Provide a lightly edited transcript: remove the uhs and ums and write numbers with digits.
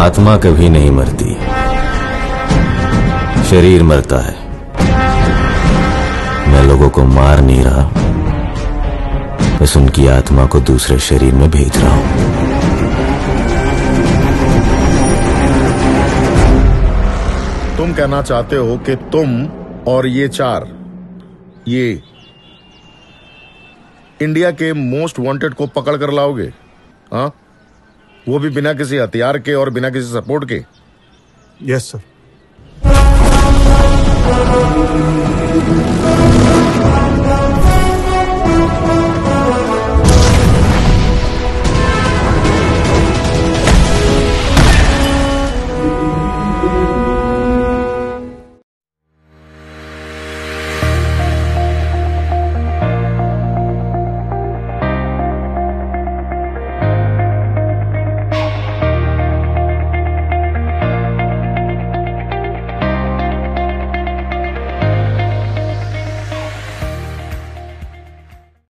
आत्मा कभी नहीं मरती, शरीर मरता है। मैं लोगों को मार नहीं रहा, बस उनकी आत्मा को दूसरे शरीर में भेज रहा हूं। तुम कहना चाहते हो कि तुम और ये चार, ये इंडिया के मोस्ट वांटेड को पकड़ कर लाओगे? हाँ, वो भी बिना किसी हथियार के और बिना किसी सपोर्ट के? Yes sir.